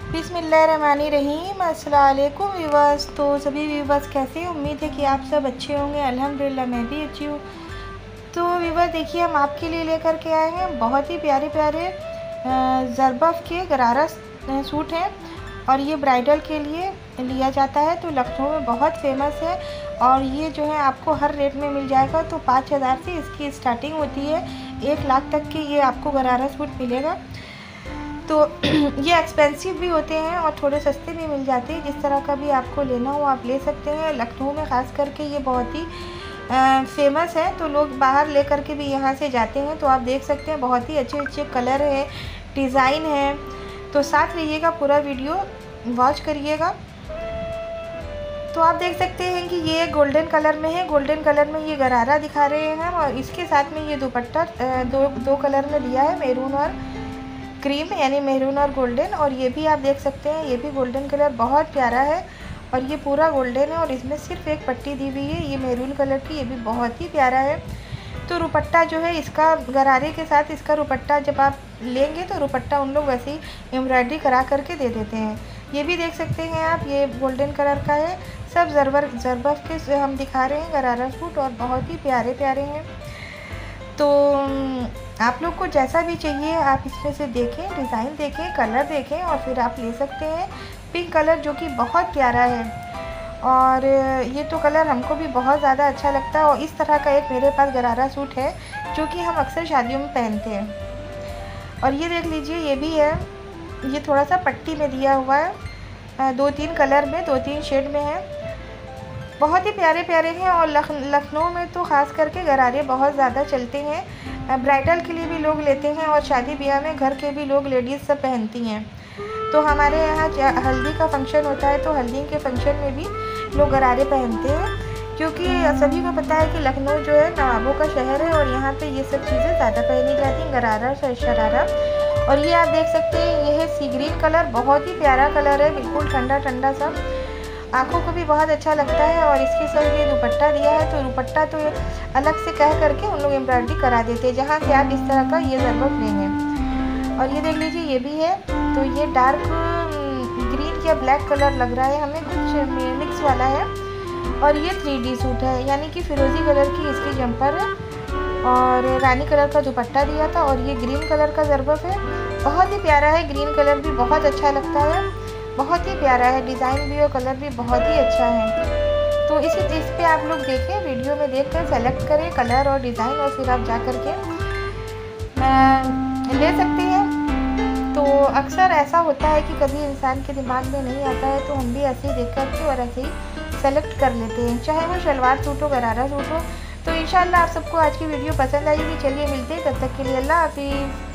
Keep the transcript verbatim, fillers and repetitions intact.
बिस्मिल्लाहिर्रहमानिर्रहीम। अस्सलाम वालेकुम व्यूअर्स। तो सभी व्यूअर्स कैसे हैं? उम्मीद है कि आप सब अच्छे होंगे। अल्हम्दुलिल्लाह मैं भी अच्छी हूँ। तो व्यूअर्स देखिए, हम आपके लिए लेकर के आए हैं बहुत ही प्यारे प्यारे ज़रबफ़ के गरारा सूट हैं और ये ब्राइडल के लिए लिया जाता है। तो लखनऊ में बहुत फेमस है और ये जो है आपको हर रेट में मिल जाएगा। तो पाँच हज़ार से इसकी स्टार्टिंग होती है, एक लाख तक के ये आपको गरारा सूट मिलेगा। तो ये एक्सपेंसिव भी होते हैं और थोड़े सस्ते भी मिल जाते हैं। जिस तरह का भी आपको लेना हो आप ले सकते हैं। लखनऊ में ख़ास करके ये बहुत ही फेमस है, तो लोग बाहर ले कर के भी यहाँ से जाते हैं। तो आप देख सकते हैं बहुत ही अच्छे अच्छे कलर है, डिज़ाइन है। तो साथ रहिएगा, पूरा वीडियो वॉच करिएगा। तो आप देख सकते हैं कि ये गोल्डन कलर में है। गोल्डन कलर में ये गरारा दिखा रहे हैं और इसके साथ में ये दुपट्टा दो दो कलर में दिया है, मैरून और क्रीम, यानी मैरून और गोल्डन। और ये भी आप देख सकते हैं, ये भी गोल्डन कलर बहुत प्यारा है और ये पूरा गोल्डन है और इसमें सिर्फ एक पट्टी दी हुई है ये मैरून कलर की, ये भी बहुत ही प्यारा है। तो रुपट्टा जो है इसका गरारे के साथ, इसका रुपट्टा जब आप लेंगे तो रुपट्टा उन लोग वैसे ही एम्ब्रॉयडरी करा करके दे देते हैं। ये भी देख सकते हैं आप, ये गोल्डन कलर का है। सब ज़रबर ज़रबफ़ के हम दिखा रहे हैं गरारा सूट और बहुत ही प्यारे प्यारे हैं। तो आप लोग को जैसा भी चाहिए आप इसमें से देखें, डिज़ाइन देखें, कलर देखें और फिर आप ले सकते हैं। पिंक कलर जो कि बहुत प्यारा है और ये तो कलर हमको भी बहुत ज़्यादा अच्छा लगता है। और इस तरह का एक मेरे पास गरारा सूट है जो कि हम अक्सर शादियों में पहनते हैं। और ये देख लीजिए, ये भी है, ये थोड़ा सा पट्टी में दिया हुआ है, दो तीन कलर में, दो तीन शेड में है। बहुत ही प्यारे प्यारे हैं और लख लखनऊ में तो ख़ास करके गरारे बहुत ज़्यादा चलते हैं। ब्राइडल के लिए भी लोग लेते हैं और शादी ब्याह में घर के भी लोग, लेडीज़ सब पहनती हैं। तो हमारे यहाँ हल्दी का फंक्शन होता है तो हल्दी के फंक्शन में भी लोग गरारे पहनते हैं, क्योंकि सभी को पता है कि लखनऊ जो है नवाबों का शहर है और यहाँ पे ये सब चीज़ें ज़्यादा पहनी जाती हैं, गरारा शरारा। और ये आप देख सकते हैं, ये है सी ग्रीन कलर, बहुत ही प्यारा कलर है, बिल्कुल ठंडा ठंडा सा, आँखों को भी बहुत अच्छा लगता है। और इसके साथ ये दुपट्टा दिया है, तो दुपट्टा तो अलग से कह करके उन लोग एम्ब्रॉयडरी करा देते हैं, जहाँ से आप इस तरह का ये ज़रबफ़ लेंगे। और ये देख लीजिए, ये भी है, तो ये डार्क ग्रीन या ब्लैक कलर लग रहा है हमें, कुछ मिक्स वाला है। और ये थ्री डी सूट है, यानी कि फिरोज़ी कलर की इसकी जंपर है और रानी कलर का दुपट्टा दिया था। और ये ग्रीन कलर का ज़रबफ़ है, बहुत ही प्यारा है। ग्रीन कलर भी बहुत अच्छा लगता है, बहुत ही प्यारा है, डिज़ाइन भी और कलर भी बहुत ही अच्छा है। तो इसी इस पे आप लोग देखें, वीडियो में देख कर सेलेक्ट करें कलर और डिज़ाइन और फिर आप जा कर के ले सकते हैं। तो अक्सर ऐसा होता है कि कभी इंसान के दिमाग में नहीं आता है तो हम भी ऐसे ही देख कर के और ऐसे ही सेलेक्ट कर लेते हैं, चाहे वो शलवार सूट हो, गरारा सूट हो। तो इंशाल्लाह आप सबको आज की वीडियो पसंद आएगी। चलिए मिलते हैं, तब तक के लिए अल्लाह हाफिज़।